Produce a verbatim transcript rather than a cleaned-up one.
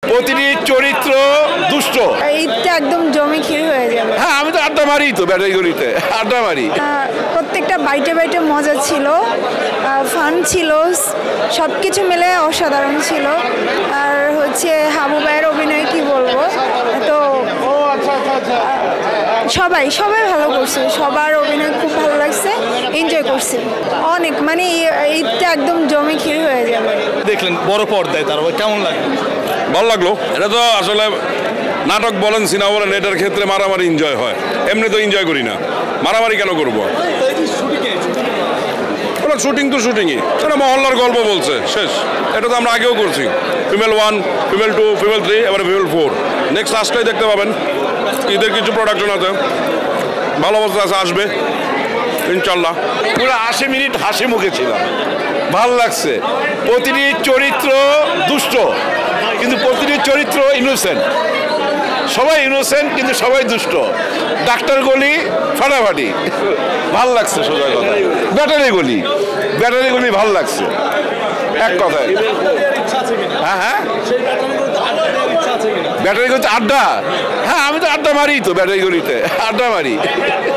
প্রতিটি চরিত্র দুষ্ট। ঈদটা একদম জমে ক্ষীর হয়ে যাবে। হ্যাঁ, আমি তো আড্ডা মারি, তো ব্যাটারিগুলিতে আড্ডা মারি। প্রত্যেকটা বাইটে বাইটে মজা ছিল, ফান ছিল, সব কিছু মিলে অসাধারণ ছিল। আর হচ্ছে হাবু ভাইয়ের অভিনয় কি বলবো, তো সবাই সবাই ভালো করছে, সবার অভিনয় খুব ভালো লাগছে, এনজয় করছে অনেক। মানে ঈদটা একদম জমে ক্ষীর হয়ে যাবে। দেখলেন বড় পর্দায়, তার কেমন লাগে? ভালো লাগলো। এটা তো আসলে নাটক বলেন, সিনেমা বলেন, এটার ক্ষেত্রে মারামারি এনজয় হয়। এমনি তো এনজয় করি না, মারামারি কেন করবো? শুটিং তো শুটিংই, এটা মহল্লার গল্প বলছে, শেষ। এটা তো আমরা আগেও করছি, female one, female two, female three, এবারে ফিমেল ফোর। নেক্সট আসলেই দেখতে পাবেন। ঈদের কিছু প্রোডাকশন আছে, ভালো অবস্থা আছে, আসবে ইনশাল্লাহ। পুরো আশি মিনিট হাসি মুখে ছিলাম, ভাল লাগছে। প্রতিটি চরিত্র দুষ্ট, কিন্তু প্রতিটি চরিত্র ইনোসেন্ট। সবাই ইনোসেন্ট কিন্তু সবাই দুষ্ট। ডাক্তার গলি ফাটাফাটি, ভাল লাগছে। সোজা কথা, ব্যাটারি গলি ব্যাটারি গলি ভাল লাগছে এক কথায়। হ্যাঁ হ্যাঁ, ব্যাটারি গলিতে আড্ডা। হ্যাঁ, আমি তো আড্ডা মারি, তো ব্যাটারি গলিতে আড্ডা মারি।